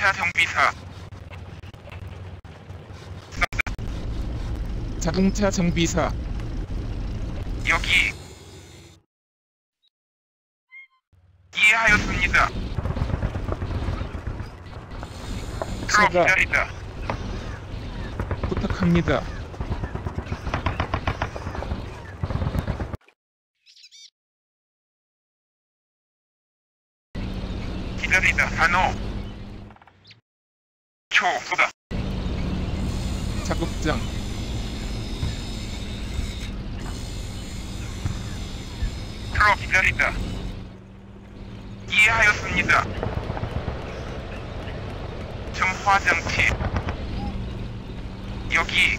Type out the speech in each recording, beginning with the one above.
자동차 정비사. 자동차 정비사. 여기. 이해하였습니다. 트럭 서가. 기다린다. 부탁합니다. 기다린다. 단호. 초보다. 작업장. 트럭 기다린다. 이해하였습니다. 점화장치. 여기.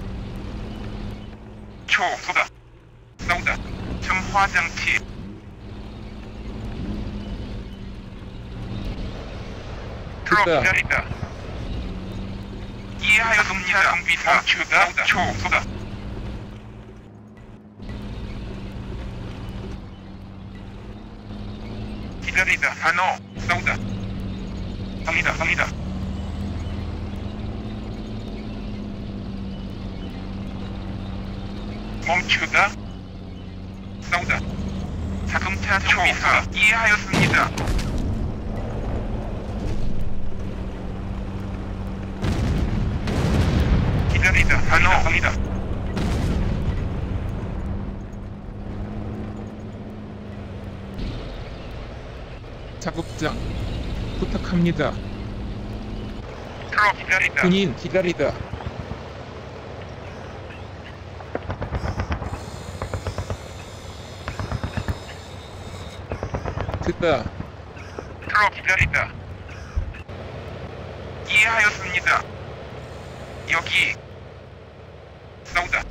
초보다. 싸우다. 점화장치. 트럭 됐다. 기다린다. 이해하였습니다. 정비사. 멈추다. 초보다. 기다리다. 단호. 싸우다. 갑니다. 갑니다. 멈추다. 싸우다. 자동차 정비사. 이해하였습니다. 기다리다. 단호. 갑니다. 작업장. 부탁합니다. 트럭 기다린다. 군인 기다리다. 됐다. 트럭 기다린다. 이해하였습니다. 여기. 싸우다.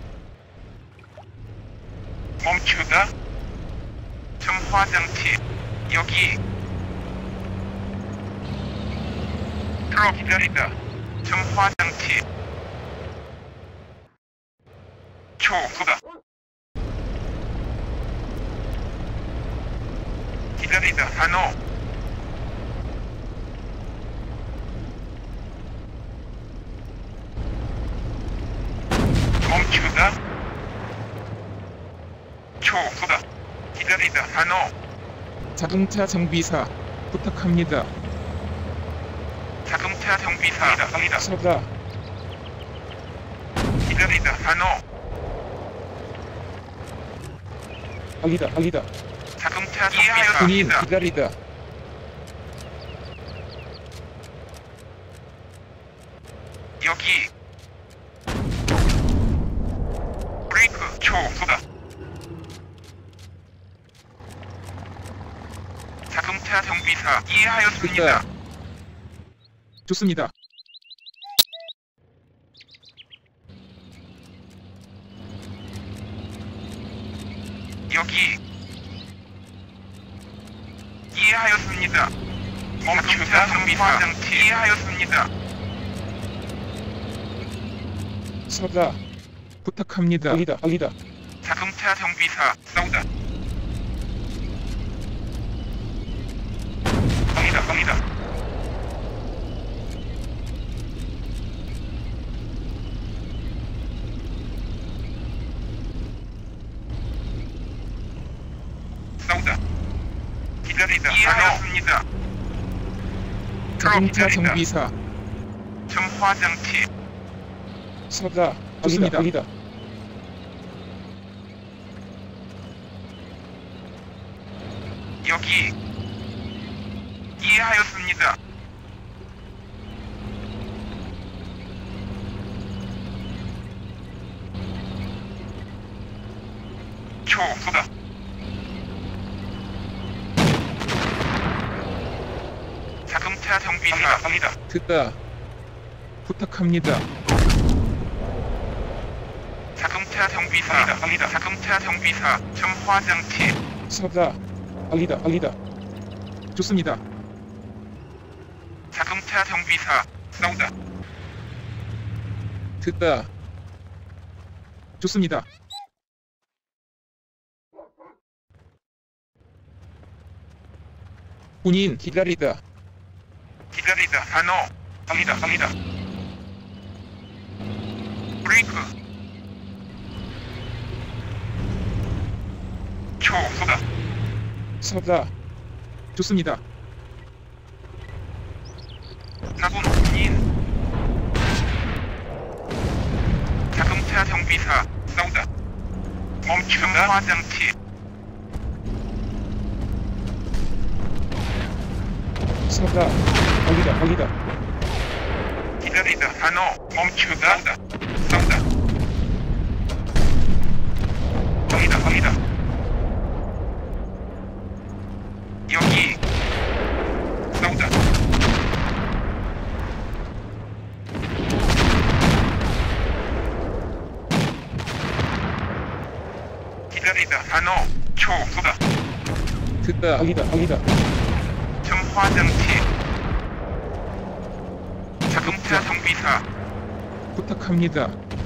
멈추다. 점화장치. 여기. 트럭 기다린다. 점화장치. 초보다. 기다린다. 단호. 멈추다. 초보다. 기다린다. 단호. 자동차 정비사. 부탁합니다. 자동차 정비사. 갑니다. 서가. 기다린다. 단호. 알리다. 알리다. 자동차 군인 정비사. 기다리다. 여기. 브레이크. 초보다. 자동차 정비사. 이해하였습니다. 됐다. 좋습니다. 여기. 이해하였습니다. 멈추다. 정비사. 이해하였습니다. 서가. 부탁합니다. 알리다. 알리다. 자동차 정비사. 싸우다. 갑니다. 갑니다. 싸우다. 기다리다. 이해하였습니다. 자동차 기다리다. 정비사. 점화장치. 서가. 좋습니다. 알리다. 여기. 이해하였습니다. 초보다. 자동차 정비사. 갑니다. 됐다. 부탁합니다. 자동차 정비사. 갑니다. 자동차 정비사. 점화장치. 서가. 알리다. 알리다. 좋습니다. 자동차 정비사. 싸우다. 됐다. 좋습니다. 군인 기다리다. 기다리다. 단호. 갑니다. 갑니다. 브레이크. 초 쏟아. 서다. 좋습니다. 나군 군인. 자동차 정비사 싸우다. 멈춘다. 화장치. 서다. 달리다. 달리다. 기다리다. 산호. 멈추다. 싸우다. 싸우다. 갑니다. 갑니다. 여기. 싸우다. 기다리다. 산호. 초 쏟아. 듣다. 달리다. 달리다. 화장치. 자동차 정비사. 부탁합니다.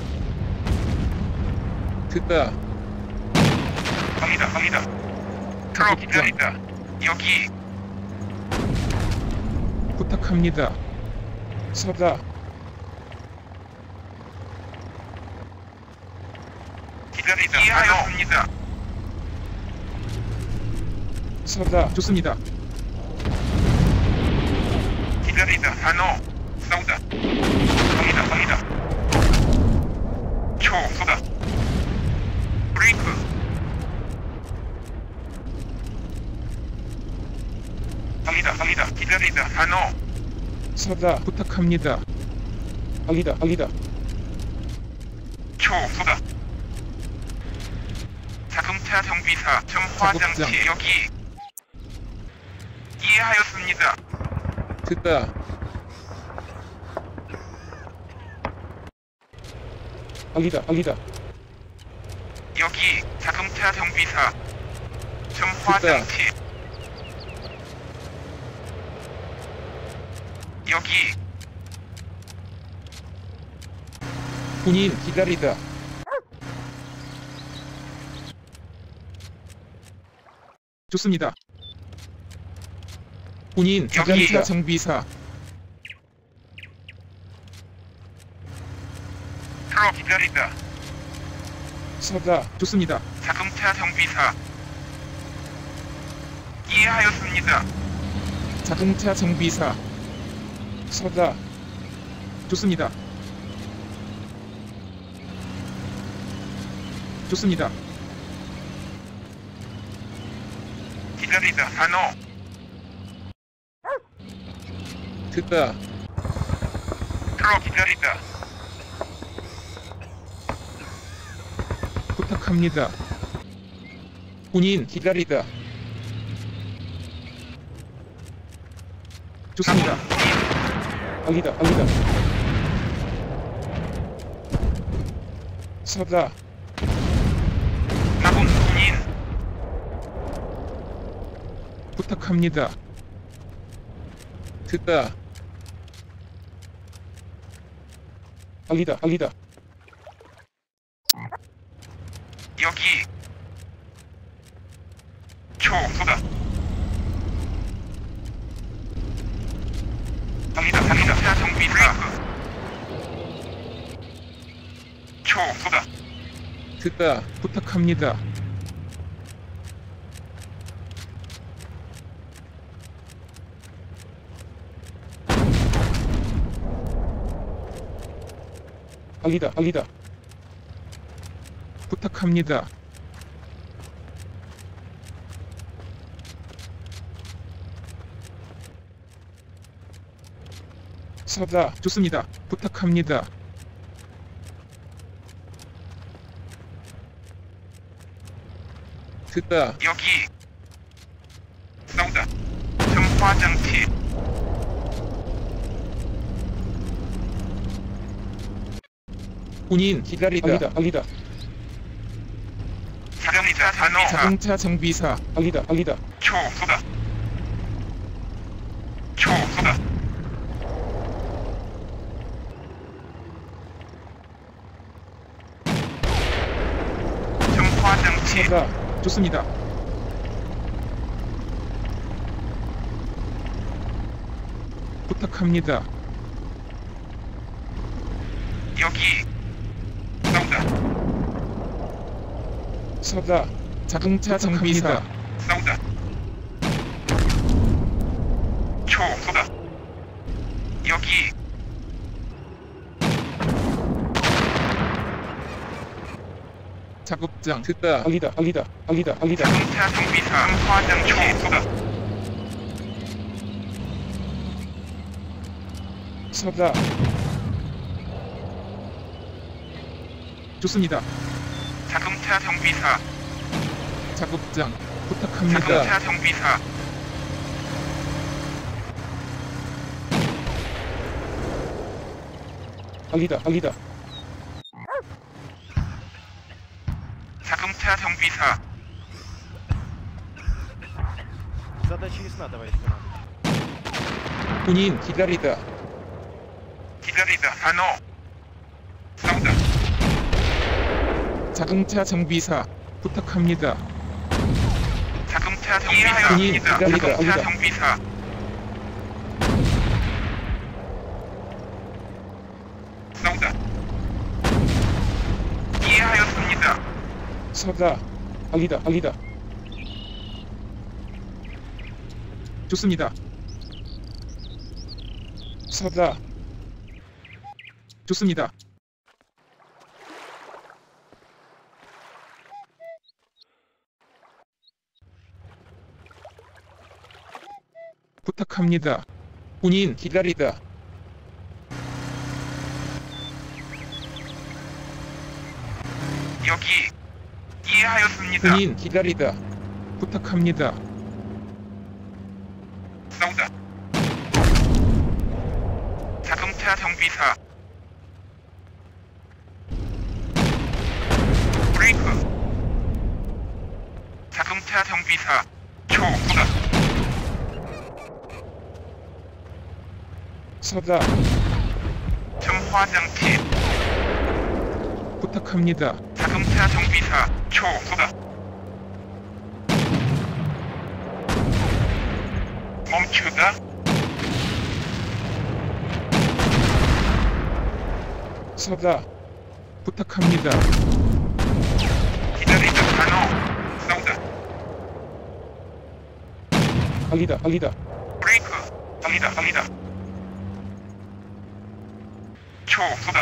듣다. 갑니다. 갑니다. 트럭 기다리다. 여기. 부탁합니다. 서다. 기다리다. 이해하였습니다. 서다. 좋습니다. 기다리다. 산호. 싸우다. 갑니다. 갑니다. 초 쏟아. 브레이크. 갑니다. 갑니다. 기다리다. 산호. 서다. 부탁합니다. 달리다. 달리다. 초 쏟아. 자동차 정비사. 화장치. 작업장. 여기. 이해하였습니다. 듣다. 달리다. 달리다. 여기 자동차 정비사. 화장치. 여기. 군인 기다리다. 좋습니다. 군인 자동차 정비사. 트럭 기다리다. 서다. 좋습니다. 자동차 정비사. 이해하였습니다. 자동차 정비사. 서다. 좋습니다. 좋습니다. 기다리다. 산호. 듣다. 트럭 기다리다. 부탁합니다. 군인 기다리다. 좋습니다. 달리다. 달리다. 서다. 나군 군인. 부탁합니다. 듣다. 달리다. 달리다. 여기. 초 쏟아. 갑니다. 갑니다. 정비사. 초 쏟아. 듣다. 부탁합니다. 달리다. 달리다. 부탁합니다. 서다. 좋습니다. 부탁합니다. 듣다. 여기. 싸우다. 화장치. 군인 기다리다. 달리다. 달리다. 자동차 산호. 자동차 정비사. 달리다. 달리다. 초 쏟아. 초 쏟아. 화장치. 서다. 좋습니다. 부탁합니다. 여기. 싸운다. 서다. 자동차 정비사. 싸운다. 초 쏘다. 여기. 작업장 듣다. 알리다. 알리다. 알리다. 알리다. 자동차 정비사 화장 초 쏘다. 서다. 좋습니다. 자동차 정비사. 작업장 부탁합니다. 자동차 정비사. 알리다. 알리다. 자동차 정비사. Задача ясна, товарищ командующий. 군인 기다리다. 기다리다. 단호. 싸운다. 자동차 정비사 부탁합니다. 자동차 정비사. 군인 기다리다. 자동차 알리다. 정비사. 싸운다. 이해하였습니다. 서다. 알리다. 알리다. 좋습니다. 서다. 좋습니다. 부탁합니다. 군인 기다리다. 여기. 이해하였습니다. 군인 기다리다. 부탁합니다. 싸운다. 자동차 정비사. 브레이크. 자동차 정비사. 초 쏘다. 서다. 점화장치. 부탁합니다. 자동차 정비사. 초 쏘다. 멈추다. 서다. 부탁합니다. 기다리다. 단호. 싸운다. 알리다. 알리다. 브레이크. 달리다. 달리다. 초 쏘다.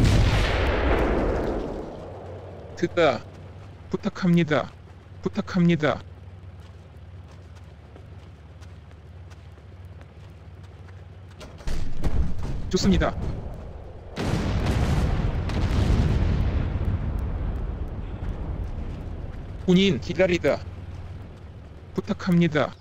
듣다. 부탁합니다. 부탁합니다. 좋습니다. 군인 기다리다. 부탁합니다.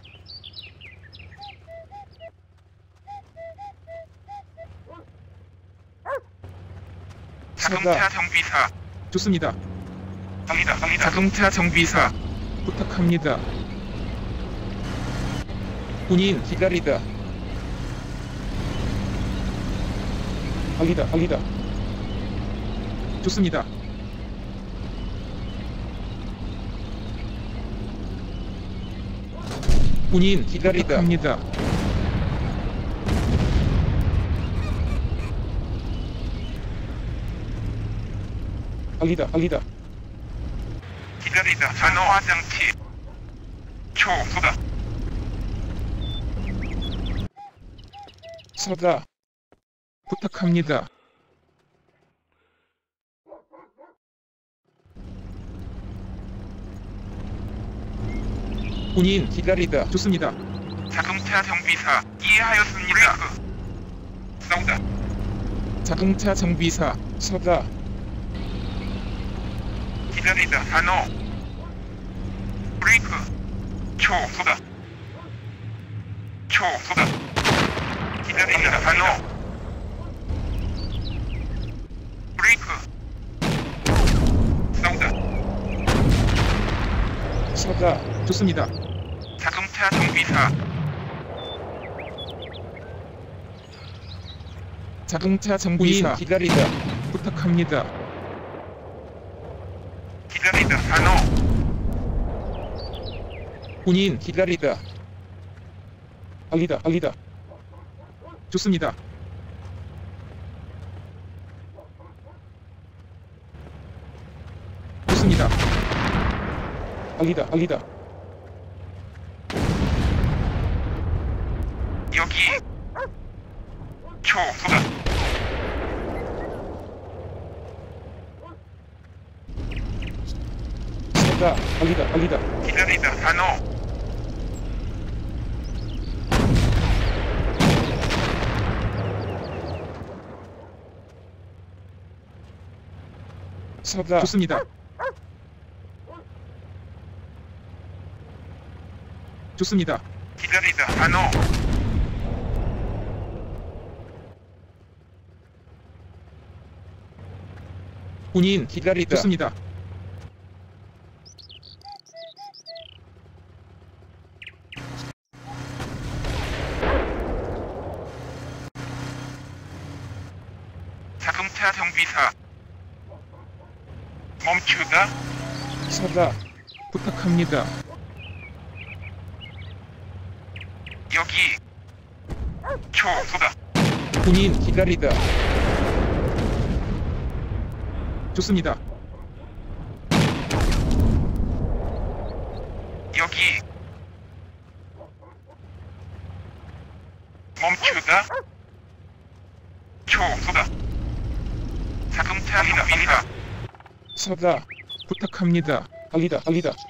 자동차 정비사. 좋습니다. 달리다. 달리다. 자동차 정비사. 부탁합니다. 군인 기다리다. 알리다. 알리다. 좋습니다. 군인 기다리다. 합니다. 알리다. 알리다. 기다리다. 단호화장치. 초 쏘다. 서다. 부탁합니다. 군인 기다리다. 좋습니다. 자동차 정비사. 이해하였습니다. 싸운다. 자동차 정비사. 서다. 기다리다. 단호. 브레이크. 초 쏘다. 초 쏘다. 기다리다. 단호. 브레이크. 싸운다. 서다. 좋습니다. 자동차 정비사. 자동차 정비사. 기다리다. 부탁합니다. 기다리다. 단호. 군인 기다리다. 알리다. 알리다. 좋습니다. 알리다. 여기 초소다. 서가, 알리다. 기다리다 산호. 서가, 좋습니다. 좋습니다. 기다리다 산호. 군인 기다리다. 좋습니다. 자동차 정비사. 멈추다. 서가, 부탁합니다. 여기 초소다. 군인 기다리다. 좋습니다. 여기 멈추다. 초소다. 자동차 정비사. 서가, 부탁합니다. 알리다.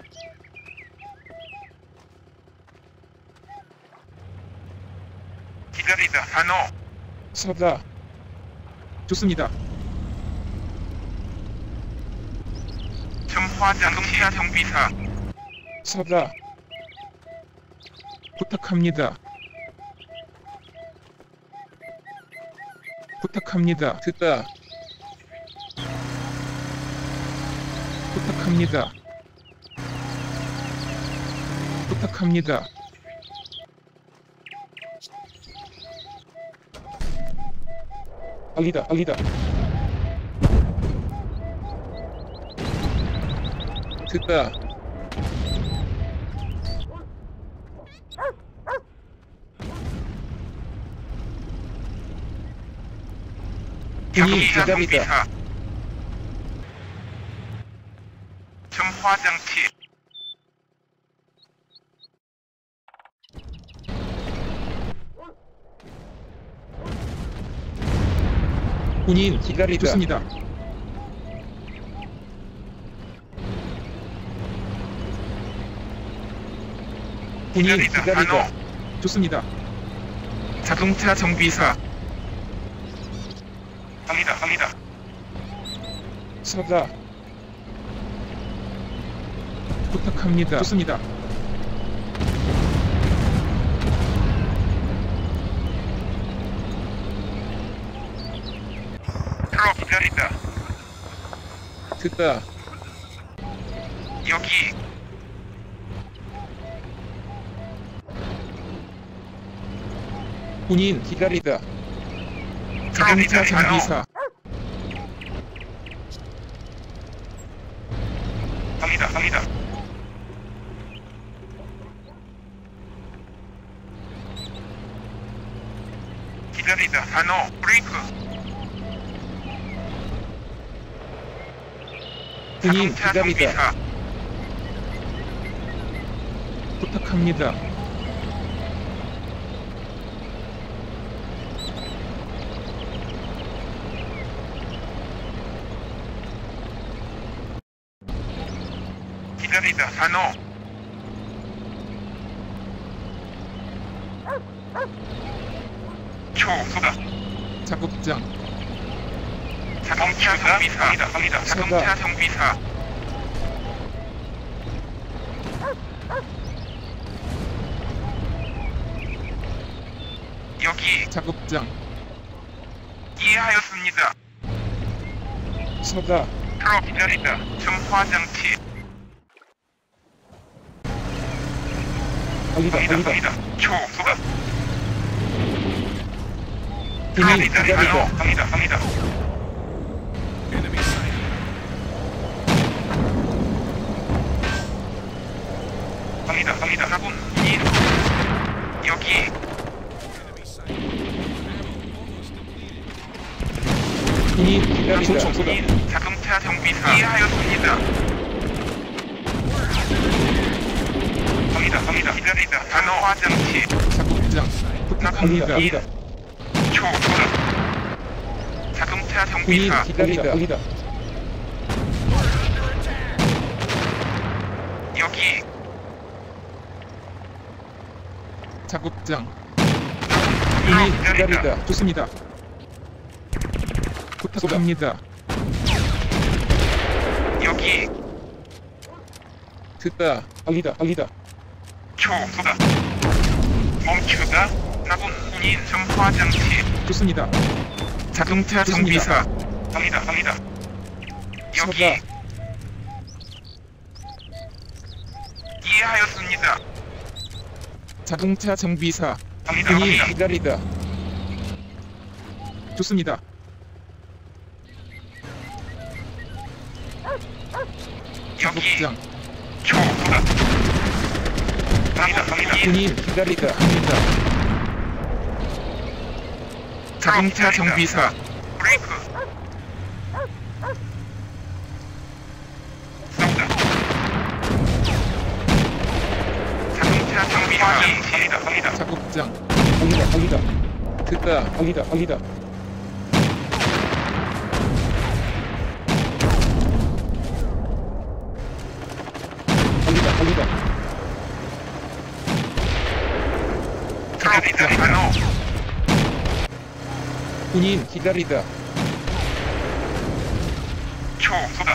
기다리다 산호. 서가, 좋습니다. 점화 자동차 정비사. 서가, 부탁합니다. 듣다. 부탁합니다. 알리다. 듣다. 군인 자동차 기다리다. 정비사. 점화 장치. 군인 기다리다. 좋습니다. 군인 기다리다 기다리다. 산호. 좋습니다. 자동차 정비사. 갑니다. 서가, 부탁합니다. 좋습니다. 트럭 기다리다. 듣다. 여기 군인 기다리다. 자동차 정비사. 갑니다. 기다리다 산호. 브레이크. 군인 자동차 기다리다. 정비사. 부탁합니다. 기다리다 산호. 초소다. 작업장. 자동차 정비사. 자동차 정비사. 여기 작업장. 이해하였습니다. 서가, 트럭 기다리다. 점화 장치. 알리다. 초소다. 군인 기다리다. 갑니다. 갑니다. 사군 인. 여기 군인 기다리다. 인 자동차 정비사. 이해하였습니다. 갑니다. 기다리다. 단어 화장치. 작업장 부탁합니다. 초보다. 자동차 군인 정비사. 기다리다. 여기. 작업장 군인 기다리다. 좋습니다. 부탁합니다. 여기. 듣다. 알리다. 초보다. 멈추다. 나군 군인 점화장치. 좋습니다. 자동차 정비사. 갑니다. 여기. 서다. 이해하였습니다. 자동차 정비사 갑니다. 군인 기다리다. 좋습니다. 여기. 작업장 초보다. 갑니다. 군인 기다리다. 합니다. 자동차 정비사. 브레이크. 싸우다. 자동차 정비사. 갑니다. 작업장 듣다. 알리다. 기다리다. 단어. 군인 기다리다. 초보다.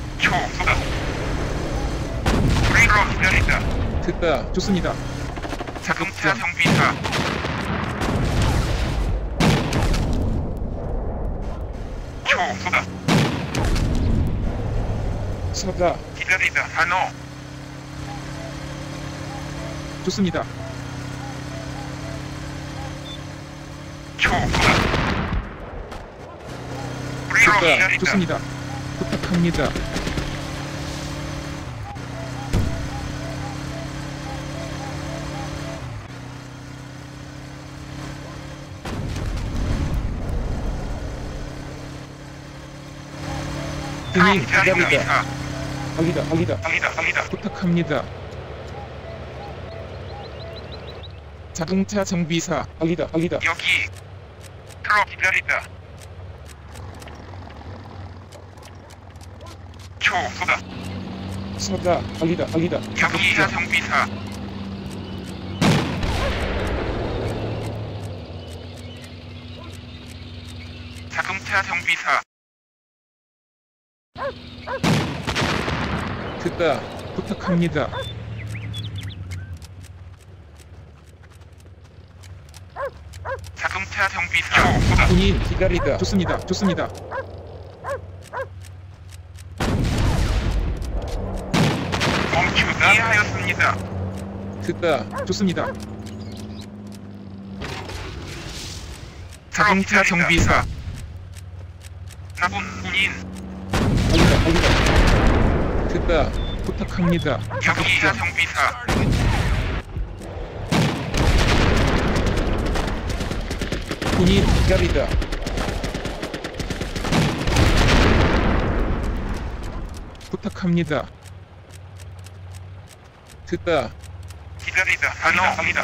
브레이크 기다리다. 듣다. 좋습니다. 자동차 정비사. 초보다. 서다. 기다리다. 단어. 좋습니다. 초보다. 브레이크 듣다. 기다리다. 좋습니다. 부탁합니다. 군인 기다리다. 알리다. 부탁합니다. 자동차 정비사 알리다. 여기. 트럭 기다리다. 초보다. 서다. 알리다. 자동차 정비사. 자동차 정비사. 듣다. 부탁합니다. 자동차 정비사. 초보다. 군인 기다리다. 좋습니다. 멈추다. 이해하였습니다. 듣다. 좋습니다. 자동차 정비사. 나군 군인. 알리다. 듣다. 부탁합니다. 자동차 정비사. 군인 기다리다. 부탁합니다. 듣다. 기다리다. 단어. 갑니다.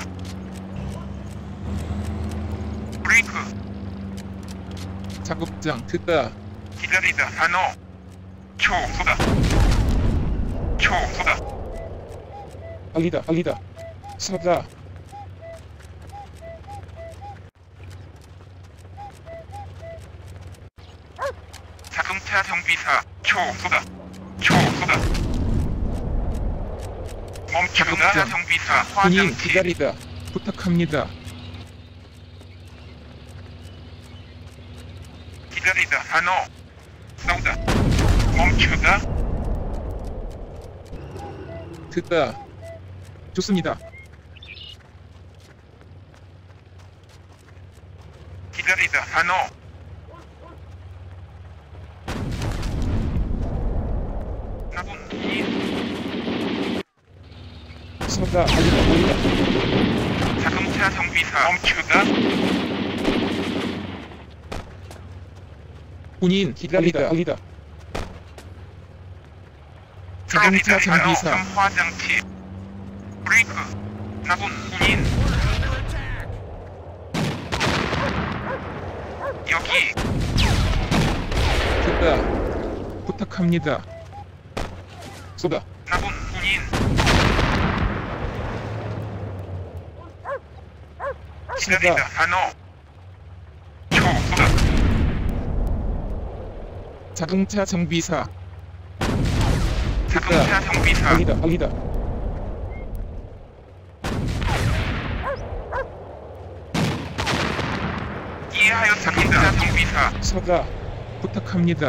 브레이크. 작업장 듣다. 기다리다. 단어. 초보다. 알리다. 서다. 자동차 정비사. 초보다. 멈추다. 작업장. 정비사. 군인 화장치. 기다리다. 부탁합니다. 기다리다. 단어. 싸우다. 멈추다. 듣다. 좋습니다. 기다리다. 단어. 나군 군인. 서다. 알리다. 자동차 정비사. 멈추다. 군인 기다리다. 기다리다. 자동차 단어. 정비사 화장치. 브레이크. 나쁜 군인. 여기. 듣다. 부탁합니다. 쏘다. 나쁜 군인. 기다리다. 한호. 초. 쏘다. 자동차 정비사. 자동차 정비사. 알리다. 알리다. 이해하였습니다. 자동차 정비사. 서가. 부탁합니다.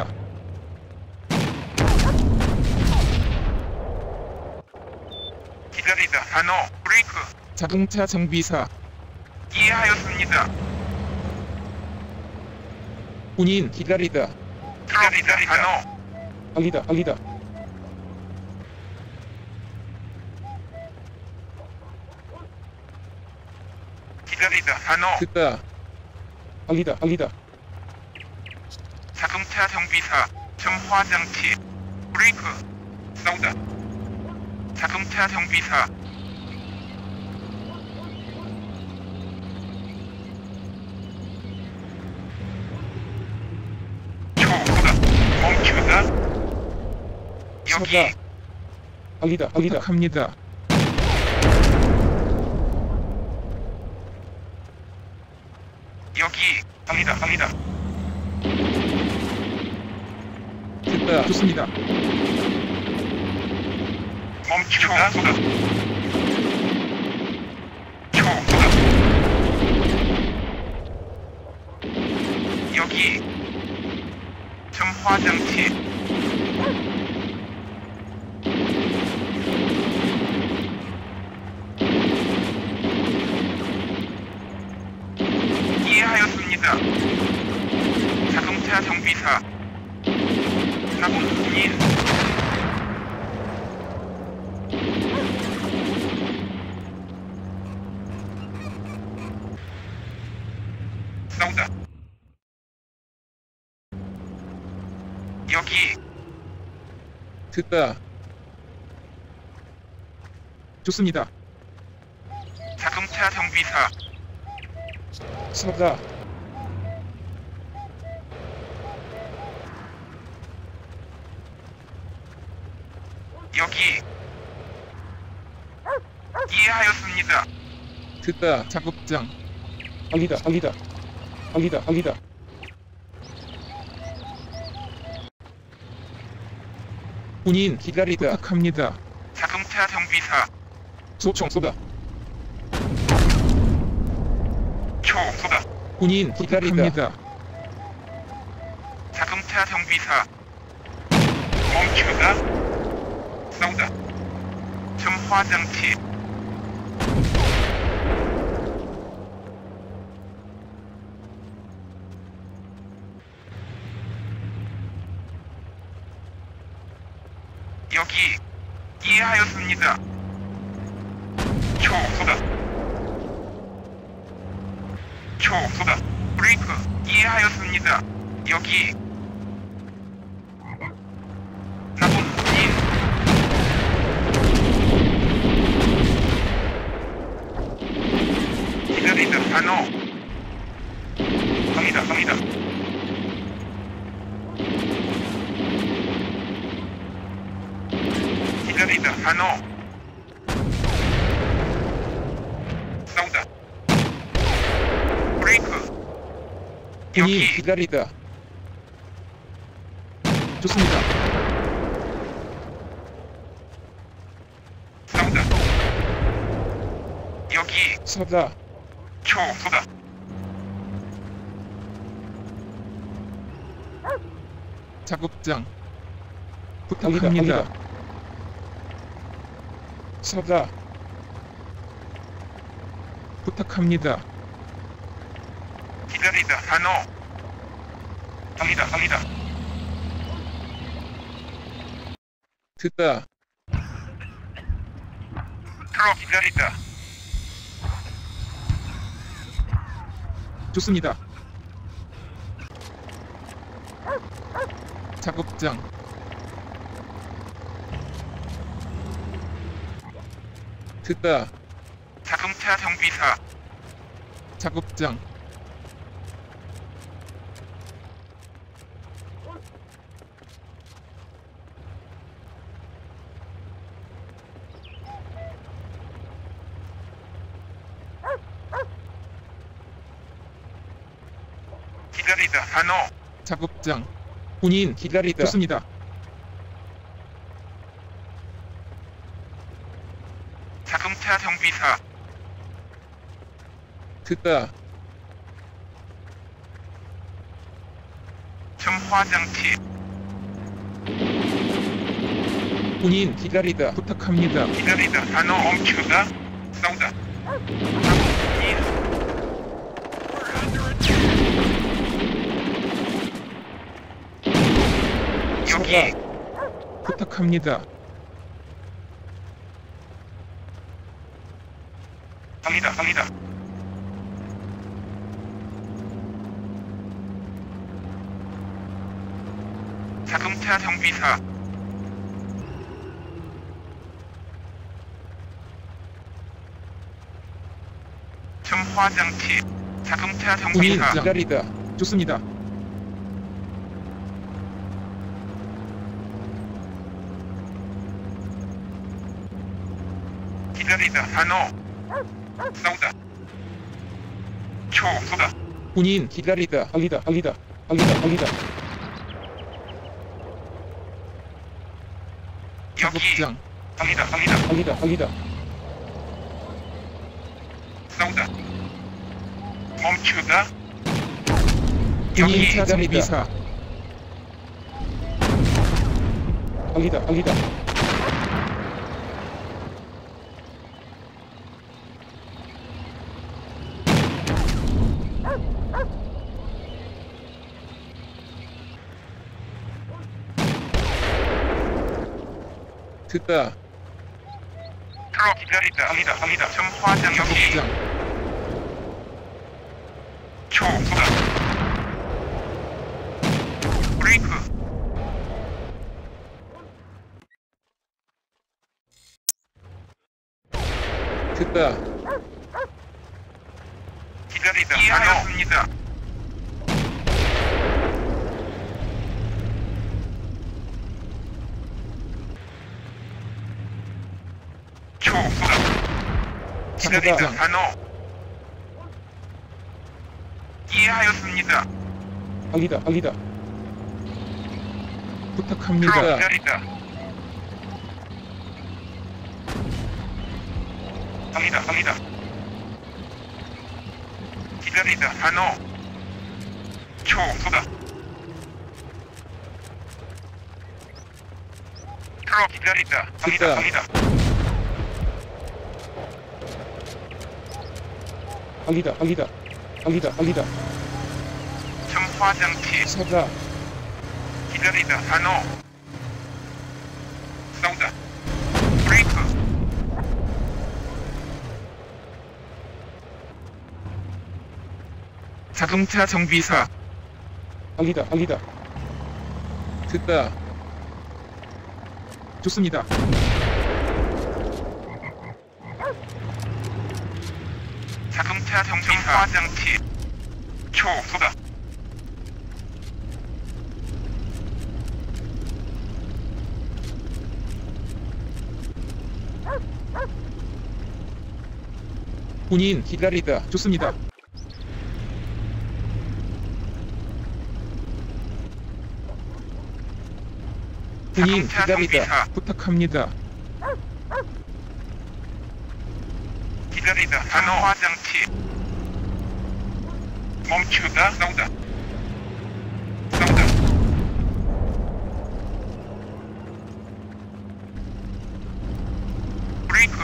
기다리다. 한호. 브레이크. 자동차 정비사. 이해하였습니다. 군인 기다리다. 기다리다. 한호. 알리다. 알리다. 기다리다. 한호. 듣다. 알리다. 알리다. 자동차 정비사. 점화 장치. 브레이크. 싸우다. 자동차 정비사. 초보다. 멈추다. 여기. 서가. 알리다. 알리다. 부탁합니다. 여기. 갑니다. 갑니다. 듣다. 좋습니다. 멈추다. 쏘다. 초보다. 여기. 점화 장치. 이해하였습니다. 자동차 정비사. 나쁜 군인. 싸우다. 여기. 듣다. 좋습니다. 자동차 정비사. 서가. 여기. 이해하였습니다. 듣다. 작업장. 알리다. 알리다. 알리다. 알리다. 군인 기다리다. 부탁합니다. 자동차 정비사. 소총 쏘다. 초 쏘다. 군인 기다리다. 자동차 정비사. 멈추다. 싸우다. 점화 장치. 여기. 이해하였습니다. 초 쏘다. 초 쏘다. 브레이크. 이해하였습니다. 여기. 나쁜 군인. 기다리다. 한호. 갑니다. 갑니다. 기다리다. 한호. 싸우다. 브레이크. 군인 여기. 기다리다. 좋습니다. 싸우다. 여기. 서가. 초 쏘다. 작업장. 부탁합니다. 서가. 부탁합니다. 기다리다. 한호. 갑니다. 갑니다. 듣다. 트럭. 기다리다. 좋습니다. 작업장. 듣다. 자동차 정비사. 작업장. 기다리다. 단어. 작업장. 군인 기다리다. 좋습니다. 자동차 정비사. 듣다. 점화장치. 군인 기다리다. 부탁합니다. 기다리다. 단어. 멈추다. 싸우다. 여기. 부탁합니다. 갑니다. 갑니다. 자동차 정비사. 점화장치. 자동차 군인 정비사. 기다리다. 좋습니다. 기다리다. 단어. 싸우다. 쏘다. 군인 기다리다. 알리다. 알리다. 알리다. 알리다. 여기. 작업장. 갑니다. 갑니다. 알리다. 알리다. 싸우다. 멈추다. 군인 여기. 기다리다. 알리다. 알리다. 듣다. 트럭 기다리다. 갑니다. 갑니다. 점화장. 여기. 작업장. 쏘다. 브레이크. 듣다. 기다리다. 이해하였습니다. 쏘다. 기다리다. 작업장. 단어. 이해하였습니다. 알리다. 알리다. 트럭 부탁합니다. 기다리다. 갑니다. 갑니다. 기다리다. 단어. 쏘다. 트럭 기다리다. 갑니다. 듣다. 갑니다. 알리다. 알리다. 알리다. 알리다. 점화장치. 서다. 기다리다. 단어. 싸우다. 브레이크. 자동차 정비사. 알리다. 알리다. 듣다. 좋습니다. 자동차 정비사. 화장치. 쏘다. 군인 기다리다. 좋습니다. 군인 자동차 기다리다. 정비사. 부탁합니다. 기다리다. 단어. 화장치. 멈추다. 싸우다. 싸우다. 브레이크.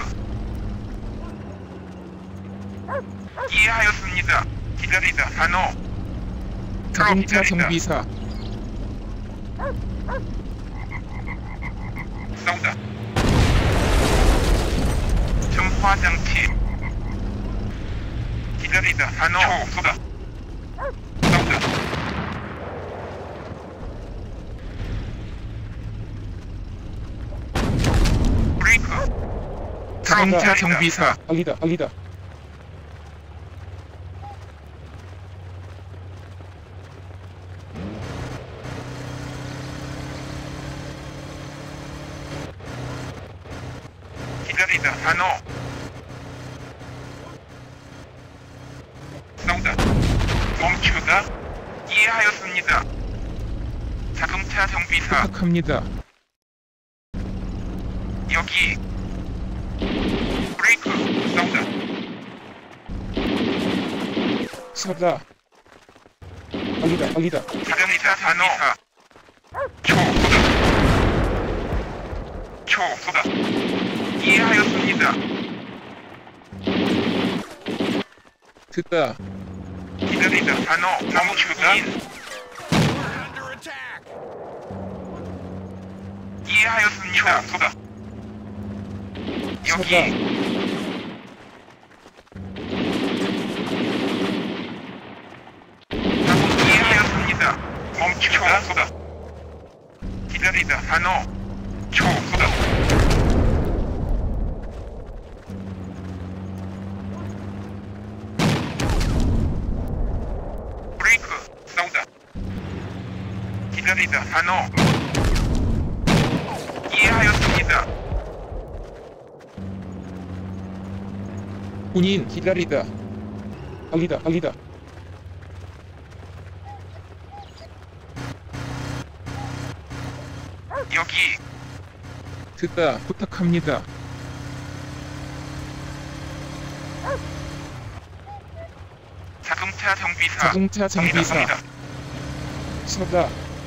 이해하였습니다. 기다리다. 단어. 트럭 자동차 기다리다. 정비사. 싸우다. 점화장치. 기다리다. 단어. 쏘다. 싸우다. 브레이크. 자동차 정비사. 알리다, 알리다. 기다리다. 단어. 싸우다. 멈추다. 이해하였습니다. 자동차 정비사. 부탁합니다. 여기. 브레이크. 싸우다. 서다. 알리다, 알리다. 자동차 단어. 초소다. 초소다. 이해하였습니다. 듣다. 기다리다. 단어. 멈추다. 이해하였습니다. 초소다. 서다. 여기. 이해하였습니다. 멈추다. 초소다. 기다리다. 단어. 초소다. 브레이크. 싸우다. 기다리다. 단어. 이해하였습니다. 군인 기다리다. 알리다, 알리다. 여기. 듣다. 부탁합니다. 자동차 정비사. 자동차 정비사. 갑니다. 서다.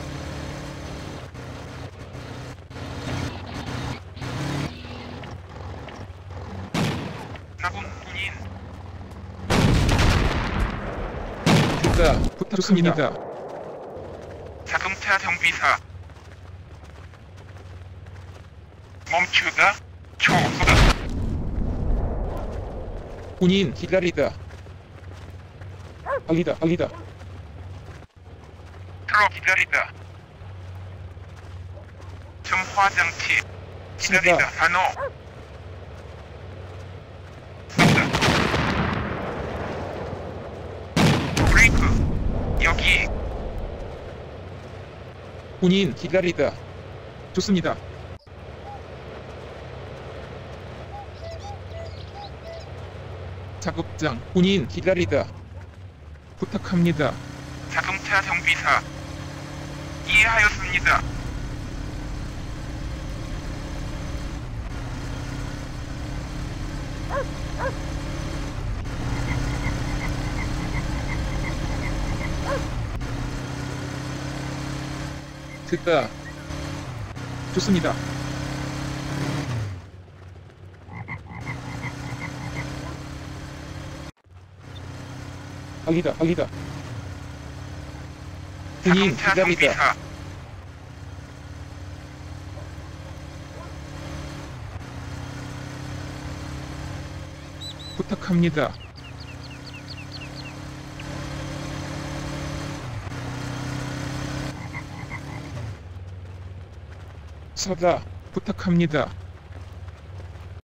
자군 군인. 듣다. 부탁합니다. 자동차 정비사. 멈추다. 초소다. 군인 기다리다. 알리다, 알리다. 트럭 기다리다. 점화장치. 기다리다. 단어. 싸우다. 브레이크. 여기. 군인 기다리다. 좋습니다. 작업장. 군인 기다리다. 부탁합니다. 자동차 정비사. 이해하였습니다. 듣다. 좋습니다. 알리다, 알리다. 군인 자동차 기다리다. 정비사. 부탁합니다. 서다. 부탁합니다.